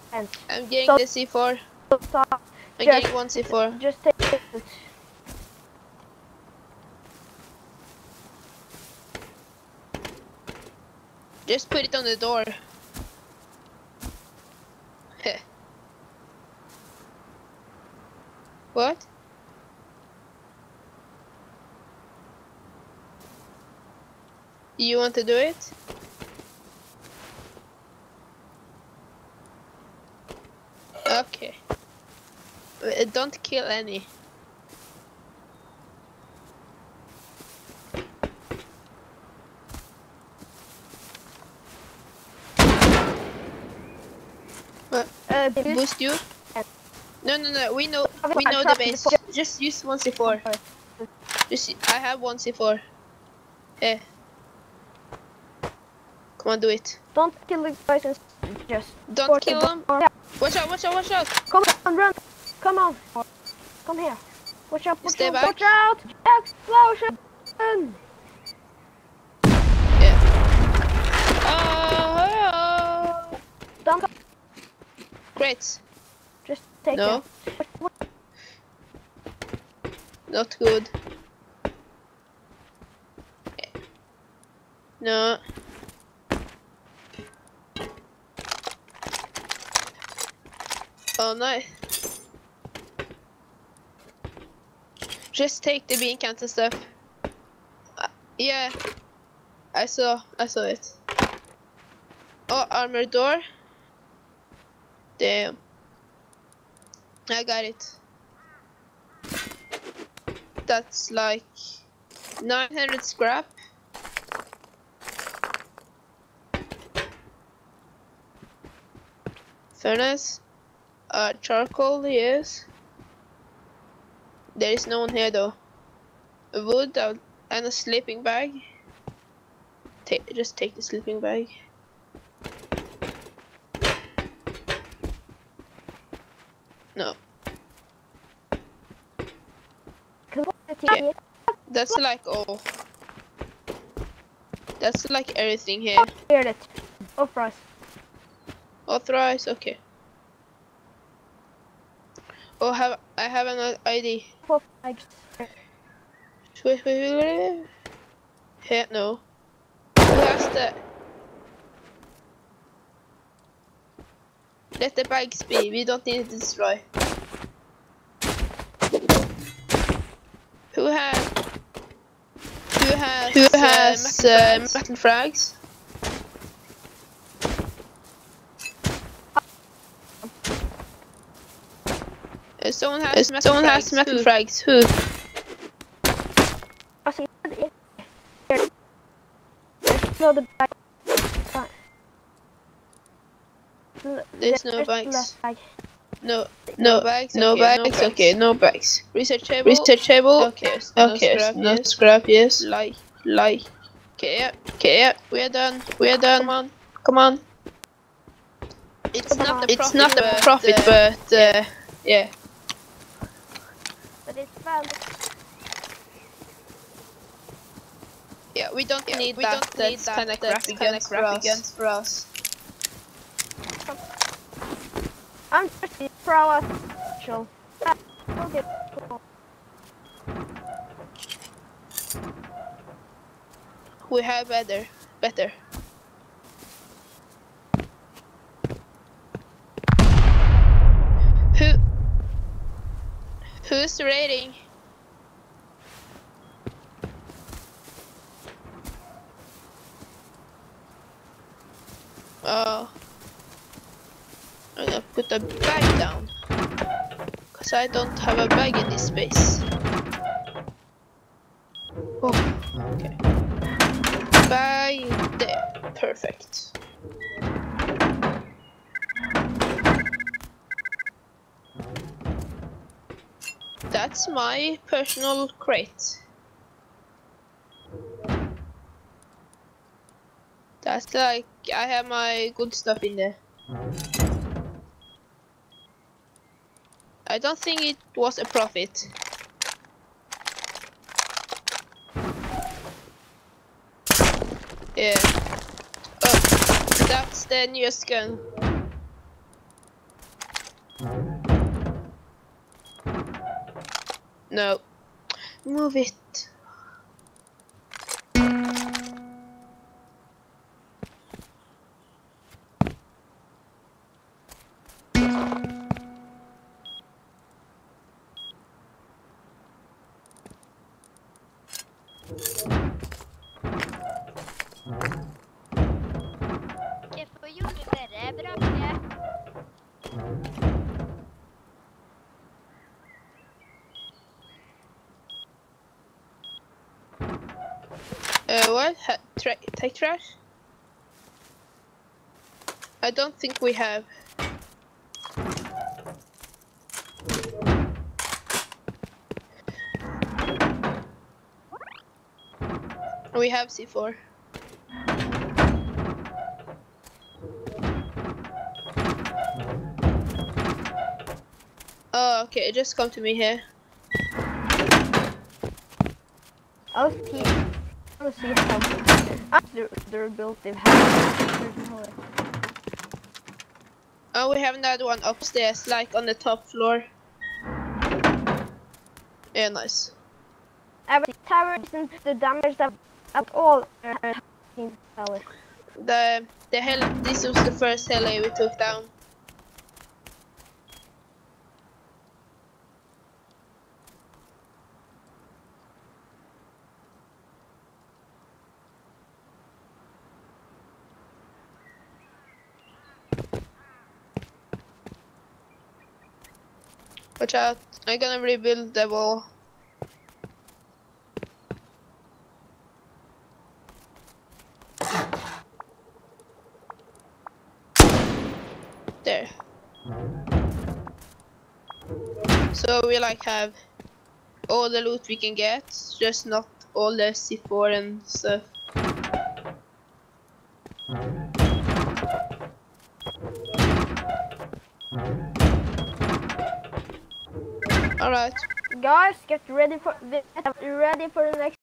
I'm getting the C4. Stop. I'm getting one C4. Just take it. Just put it on the door. What? You want to do it? Okay. Don't kill any. Boost you? No, we know the base. Just use 1C4. I have 1C4. Yeah. Come on, do it. Don't kill the guys, just don't kill them. Yeah. Watch out. Come on, run. Come on. Come here. Watch out, Stay back. Watch out. Explosion. Yeah. Oh. Don't go. Great. Just take No. it. Not good. No. Oh no. Just take the bean can and stuff. Yeah. I saw it. Oh, armored door. Damn. I got it. That's like 900 scrap. Furnace. Charcoal, yes. There is no one here though. Wood and a sleeping bag. Just take the sleeping bag. No. Yeah. That's like all. That's like everything here. Heard it. Authorized. Authorized, okay. Oh, I have an ID. Wait. Here, no. Who has the? Let the bags be. We don't need to destroy. Who has metal frags? Someone has metal frags. Who? There's no bags. No bags. Okay, no bags. Research table. Okay, no scrap. Yes. Lie. Okay, yeah. We're done. Come on. It's not the profit, but yeah. But it's fun. Yeah, we don't need that. That's kind of crappy guns for us. I'm just pro us. Okay. We have better. Who's raiding? Oh. I'm gonna put a bag down. Cause I don't have a bag in this space. Oh, okay. Bag there. Perfect. That's my personal crate. That's like, I have my good stuff in there. I don't think it was a profit. Yeah. Oh, that's the newest gun. No. Move it. Hvorfor gjorde dere Brage? What? Take trash? I don't think we have. We have C4. Oh, okay, just come to me here. I'll see how they're built. They've had. Oh, we have another one upstairs, like on the top floor. Yeah, nice. Every tower isn't the damage that at all. Tower. This was the first heli we took down. Watch out, I'm gonna rebuild the wall. There. So we like have all the loot we can get, just not all the C4 and stuff. Alright. Guys, get ready for the next